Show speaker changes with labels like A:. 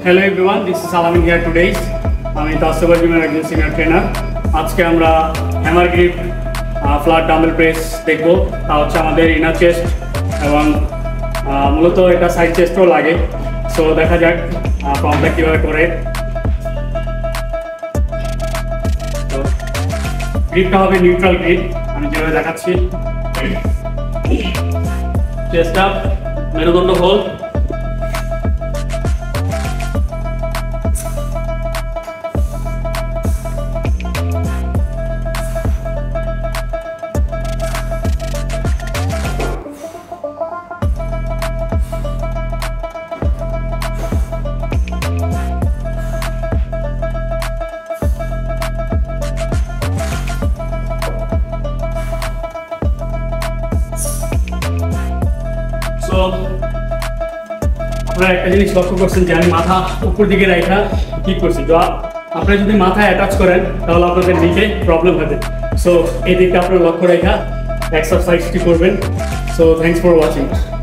A: Hello everyone, this is Alamin here today. আমি তাসসাবার জিমের একজন সিনিয়র ট্রেনার। আজকে আমরা hammer grip flat dumbbell press দেখব। তা হচ্ছে আমাদের ইনার চেস্ট এবং মূলত এটা সাইড চেস্টও লাগে। সো দেখা যাক ফর্মটা কীভাবে করে। তো গ্রিপটা হবে নিউট্রাল গ্রিপ, আমি যেভাবে দেখাচ্ছি। চেস্ট আপ, মেরুদণ্ড হোল্ড, আপনারা একটা জিনিস লক্ষ্য করছেন যে আমি মাথা উপর দিকে রাখা ঠিক করছি। তো আপনারা যদি মাথা অ্যাটাচ করেন তাহলে আপনাদের নিচে প্রবলেম হবে। সো এই দিকটা আপনারা লক্ষ্য রেখা এক্সারসাইজটি করবেন। So thanks for watching.